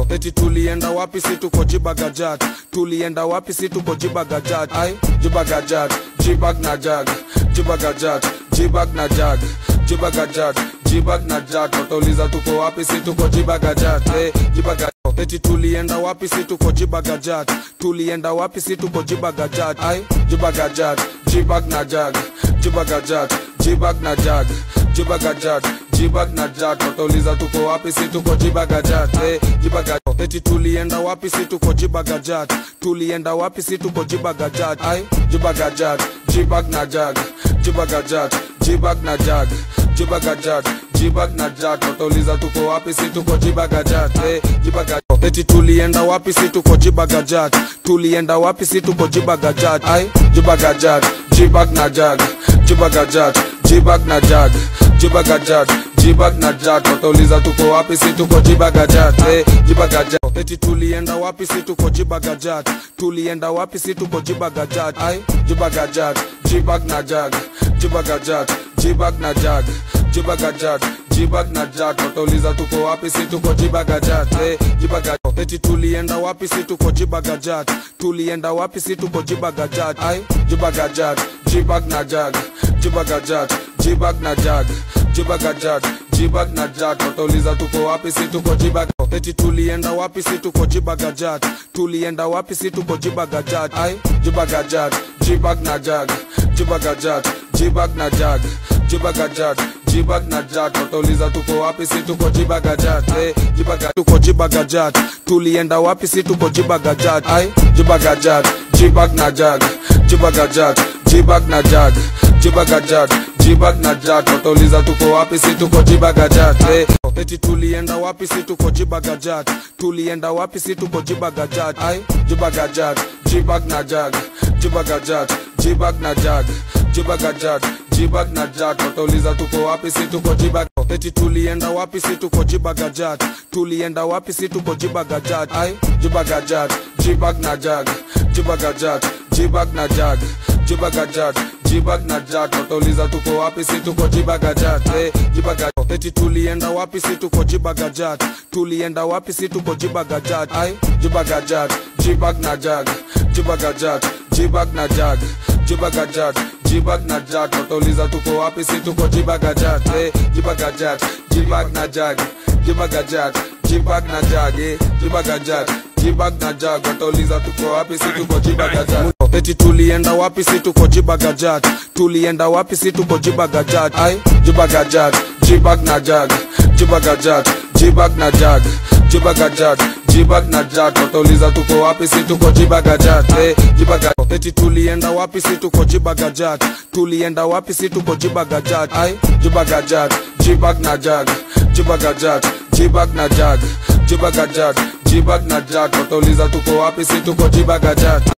eti tulienda wapi si tuko jibagajat, tulienda wapi si tuko jibagajat, ai jibagajat, jibag na jag, jibagajat, jibag na jag, jibagajat, jibag na jag, watauliza tuko wapi si tuko jibagajat, jibagajat, eti tulienda wapi si tuko jibagajat, tulienda wapi si tuko jibagajat, ai jibagajat, jibag na jag, jibagajat, jibag na jag, jibagajat, jibag na jag, watauliza tuko wapi si tuko jibagajat, jibagajat, eti tulienda wapi si tuko jibagajat, tulienda wapi si tuko jibagajat, ai jibagajat, jibag na jag, jibagajat, jibag na jag, jibagajat, jibag na jag, watauliza tuko wapi si tuko jibagajat, jibagajat, eti tulienda wapi si tuko jibagajat, tulienda wapi si tuko jibagajat, ai jibagajat, jibag na jag, jibagajat, jibag na jag, jibagajat, jibag na jag, watauliza tuko wapi si tuko jibagajat, jibagajat, eti tulienda wapi si tuko jibagajat, tulienda wapi si tuko jibagajat, ai jibagajat, jibag na jag, jibagajat, jibag na jag, jibagajat, jibag na jag, watauliza tuko wapi si tuko jibagajat, jibagajat, eti tulienda wapi si tuko jibagajat, tulienda wapi si tuko jibagajat, ai jibagajat, jibag na jag, jibagajat, jibag na jag, jibagajat, jibag na jag, watauliza tuko wapi si tuko jibagajat, eti tulienda wapi si tuko jibagajat, tulienda wapi si tuko jibagajat, ai jibagajat, jibag na jag, jibagajat, jibag na jag, jibagajat, jibag na jag, watauliza tuko wapi si tuko jibagajat, jibagajat, tuko jibagajat, tulienda wapi si tuko jibagajat, ai jibagajat, jibag na jag, jibagajat, jibag na jag, jibagajat, jibag na jag, watauliza tuko wapi si tuko jibagajat, eti tulienda wapi si tuko jibagajat, tulienda wapi si tuko jibagajat, ai jibagajat, jibag na jag, jibagajat, jibag na jag, jibagajat, jibag na jag, watauliza tuko wapi si tuko jibagajat, eti tulienda wapi si tuko jibagajat, tulienda wapi si tuko jibagajat, ai jibagajat, jibag na jag, jibagajat, jibag na jag, jibagajat, jibag na jag, watauliza tuko wapi si tuko jibagajat, jibagajat, eti tulienda wapi si tuko jibagajat, tulienda wapi si tuko jibagajat, ai jibagajat, jibag na jag, jibagajat, jibag na jag, jibagajat, jibag na jag, watauliza tuko wapi si tuko jibagajat, jibagajat, jibag na jag, jibagajat, jibag na jag, jibagajat, jibag na jag, watauliza tuko wapi si tuko jibagajat, eti tulienda wapi si tuko jibagajat, tulienda wapi si tuko jibagajat, ai jibagajat, jibag na jag, jibagajat, jibag na jag, jibagajat, jibag na jag, watauliza tuko wapi si tuko jibagajat, jibagajat, eti tulienda wapi si tuko jibagajat, tulienda wapi si tuko jibagajat, ai jibagajat, jibag na jag, jibagajat, jibag na jag, jibagajat, jibag na jag, watauliza tuko wapi si tuko jibagajat.